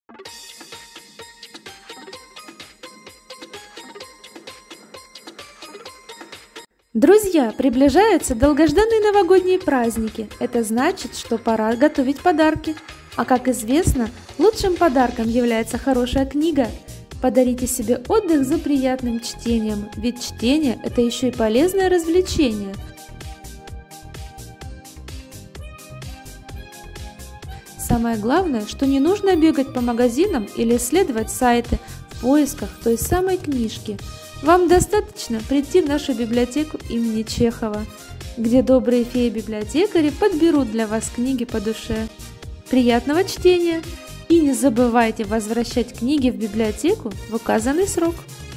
Друзья, приближаются долгожданные новогодние праздники. Это значит, что пора готовить подарки. А как известно, лучшим подарком является хорошая книга. Подарите себе отдых за приятным чтением, ведь чтение – это еще и полезное развлечение. Самое главное, что не нужно бегать по магазинам или исследовать сайты в поисках той самой книжки. Вам достаточно прийти в нашу библиотеку имени Чехова, где добрые феи-библиотекари подберут для вас книги по душе. Приятного чтения! И не забывайте возвращать книги в библиотеку в указанный срок.